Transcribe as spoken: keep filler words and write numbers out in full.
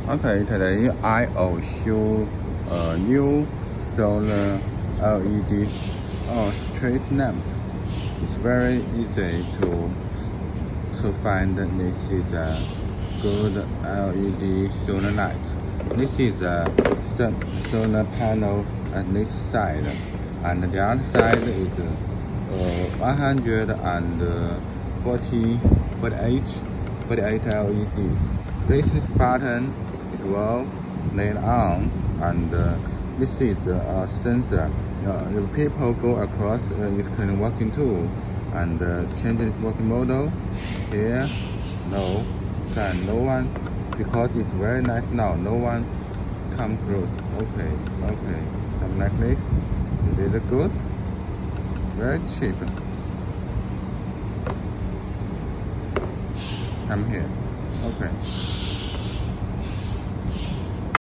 Okay, today I will show a new solar L E D or street lamp. It's very easy to to find. This is a good L E D solar light. This is a solar panel at this side, and the other side is uh, one hundred forty, forty-eight, forty-eight L E Ds. Press this button, it will turn on, and uh, this is a uh, sensor. Uh, if people go across, uh, it can working too, and uh, change its working model. Here, no, can no one, because it's very nice now. No one come close. Okay, okay, something like this. Is it good? Very cheap. Come here. Okay.